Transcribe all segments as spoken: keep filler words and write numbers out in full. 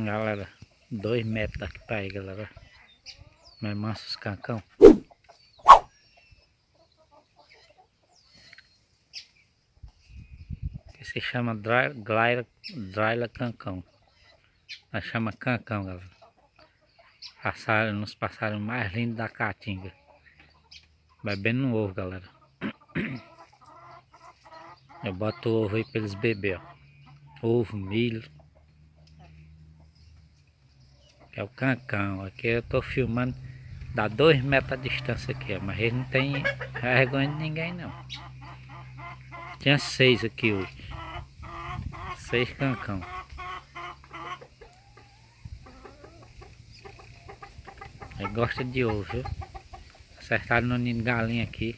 Galera, dois metros daqui pra aí, galera. Mais manso os cancão. Que se chama Dryla, Dryla cancão. Nós chama cancão, galera. Passaram, nos passaram mais lindos da caatinga. Bebendo no ovo, galera. Eu boto o ovo aí pra eles beber, ó. Ovo, milho. É o cancão. Aqui eu tô filmando. Dá dois metros a distância aqui, ó. Mas ele não tem vergonha de ninguém, não. Tinha seis aqui hoje. Seis cancão. Ele gosta de ovo, viu? Acertaram no ninho de galinha aqui.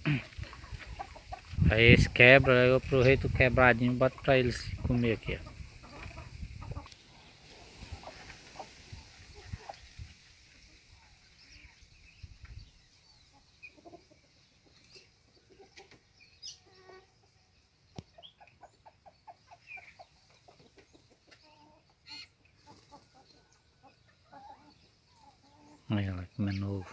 Aí eles quebram, aí eu aproveito o quebradinho e boto pra eles comer aqui, ó. Olha lá, comendo ovo.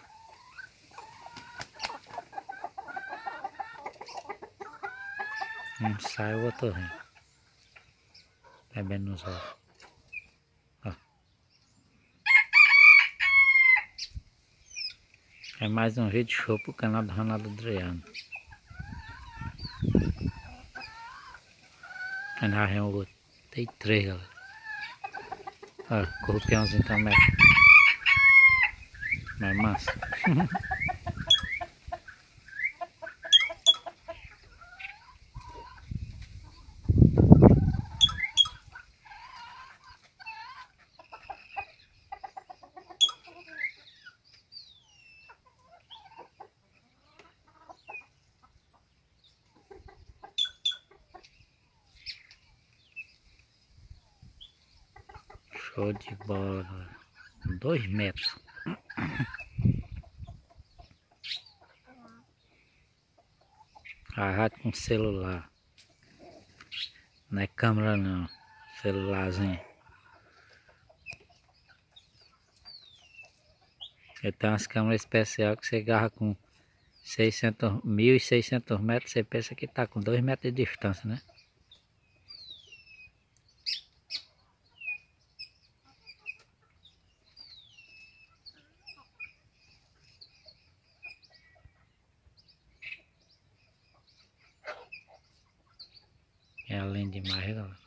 Um sai, o outro vem. Bebendo nos ovos. Ó. É mais um vídeo show pro canal do Ronaldo Adriano. Aí na região o outro. Tem três, galera. Ó, corrupiãozinho também. Mais massa. Show de bola, galera. Dois metros. Agarrado com celular. Não é câmera não. Celularzinho. Eu tenho umas câmeras especiais que você agarra com seiscentos, mil e seiscentos metros. Você pensa que tá com dois metros de distância, né? É além demais, galera.